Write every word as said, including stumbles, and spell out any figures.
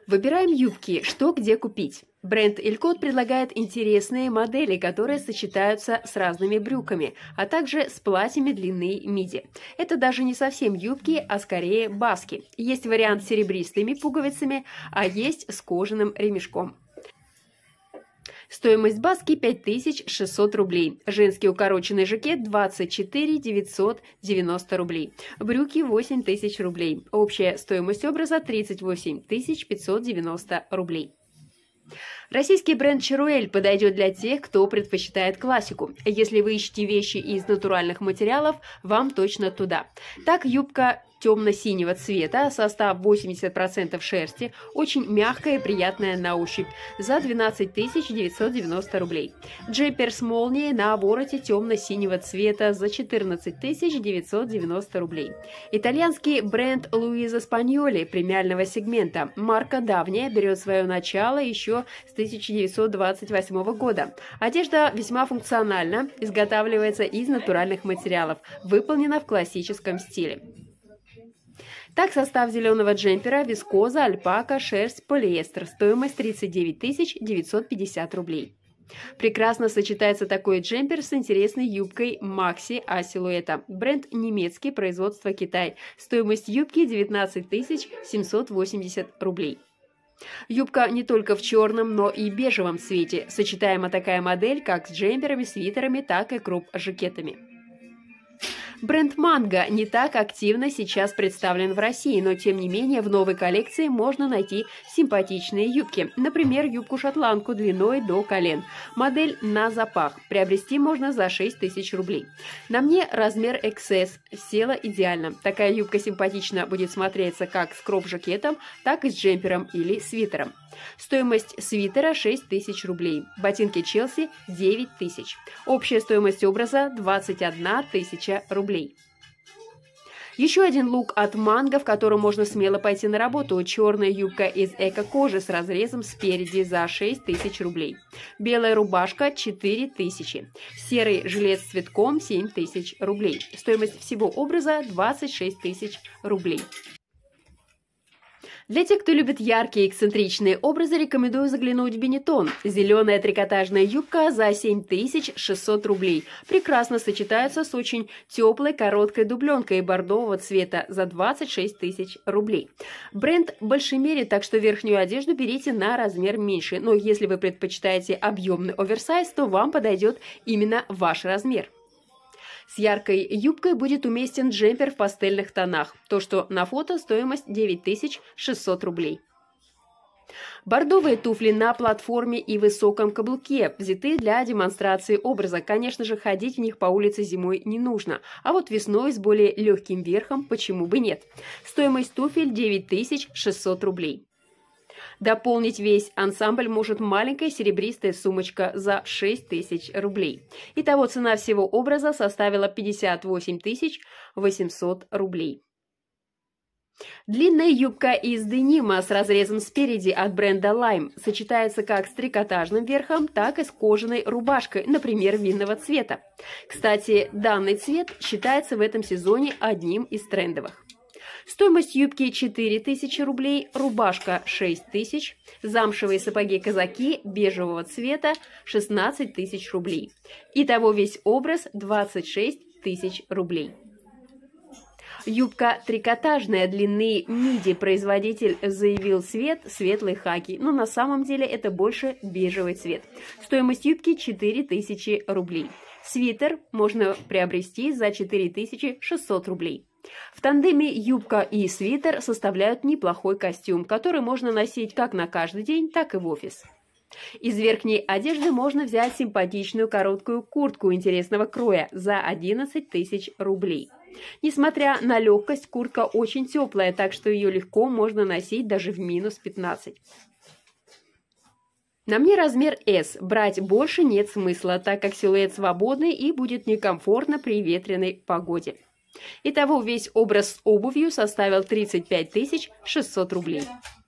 Выбираем юбки, что где купить. Бренд Элькот предлагает интересные модели, которые сочетаются с разными брюками, а также с платьями длины миди. Это даже не совсем юбки, а скорее баски. Есть вариант с серебристыми пуговицами, а есть с кожаным ремешком. Стоимость баски пять тысяч шестьсот рублей. Женский укороченный жакет двадцать четыре тысячи девятьсот девяносто рублей. Брюки восемь тысяч рублей. Общая стоимость образа тридцать восемь тысяч пятьсот девяносто рублей. Российский бренд Чаруэль подойдет для тех, кто предпочитает классику. Если вы ищете вещи из натуральных материалов, вам точно туда. Так, юбка темно-синего цвета, состав восемьдесят процентов шерсти, очень мягкая и приятная на ощупь, за двенадцать тысяч девятьсот девяносто рублей. Джемпер с молнией на вороте темно-синего цвета за четырнадцать тысяч девятьсот девяносто рублей. Итальянский бренд Луиза Спаньоли премиального сегмента. Марка давняя, берет свое начало еще с тысяча девятьсот двадцать восьмого года. Одежда весьма функциональна, изготавливается из натуральных материалов, выполнена в классическом стиле. Так, состав зеленого джемпера: вискоза, альпака, шерсть, полиэстер. Стоимость тридцать девять тысяч девятьсот пятьдесят рублей. Прекрасно сочетается такой джемпер с интересной юбкой Maxi А силуэта. Бренд немецкий, производство Китай. Стоимость юбки девятнадцать тысяч семьсот восемьдесят рублей. Юбка не только в черном, но и бежевом цвете. Сочетаема такая модель как с джемперами, свитерами, так и кроп-жакетами. Бренд Манго не так активно сейчас представлен в России, но тем не менее в новой коллекции можно найти симпатичные юбки. Например, юбку-шотландку длиной до колен. Модель на запах. Приобрести можно за шесть тысяч рублей. На мне размер икс эс. Села идеально. Такая юбка симпатично будет смотреться как с кроп-жакетом, так и с джемпером или свитером. Стоимость свитера шесть тысяч рублей. Ботинки Челси девять тысяч. Общая стоимость образа двадцать одна тысяча рублей. Еще один лук от Манго, в котором можно смело пойти на работу. Черная юбка из эко-кожи с разрезом спереди за шесть тысяч рублей. Белая рубашка четыре тысячи. Серый жилет с цветком семь тысяч рублей. Стоимость всего образа двадцать шесть тысяч рублей. Для тех, кто любит яркие эксцентричные образы, рекомендую заглянуть в Бенетон. Зеленая трикотажная юбка за семь тысяч шестьсот рублей. Прекрасно сочетается с очень теплой короткой дубленкой бордового цвета за двадцать шесть тысяч рублей. Бренд большемерит, так что верхнюю одежду берите на размер меньше. Но если вы предпочитаете объемный оверсайз, то вам подойдет именно ваш размер. С яркой юбкой будет уместен джемпер в пастельных тонах. То, что на фото, стоимость девять тысяч шестьсот рублей. Бордовые туфли на платформе и высоком каблуке взяты для демонстрации образа. Конечно же, ходить в них по улице зимой не нужно, а вот весной с более легким верхом почему бы нет. Стоимость туфель девять тысяч шестьсот рублей. Дополнить весь ансамбль может маленькая серебристая сумочка за шесть тысяч рублей. Итого цена всего образа составила пятьдесят восемь тысяч восемьсот рублей. Длинная юбка из денима с разрезом спереди от бренда Lime сочетается как с трикотажным верхом, так и с кожаной рубашкой, например, винного цвета. Кстати, данный цвет считается в этом сезоне одним из трендовых. Стоимость юбки четыре тысячи рублей, рубашка шесть тысяч, замшевые сапоги-казаки бежевого цвета шестнадцать тысяч рублей. Итого весь образ двадцать шесть тысяч рублей. Юбка трикотажная длины миди. Производитель заявил цвет светлый хаки, но на самом деле это больше бежевый цвет. Стоимость юбки четыре тысячи рублей. Свитер можно приобрести за четыре тысячи шестьсот рублей. В тандеме юбка и свитер составляют неплохой костюм, который можно носить как на каждый день, так и в офис. Из верхней одежды можно взять симпатичную короткую куртку интересного кроя за одиннадцать тысяч рублей. Несмотря на легкость, куртка очень теплая, так что ее легко можно носить даже в минус пятнадцать. На мне размер эс. Брать больше нет смысла, так как силуэт свободный и будет некомфортно при ветреной погоде. Итого весь образ с обувью составил тридцать пять тысяч шестьсот рублей.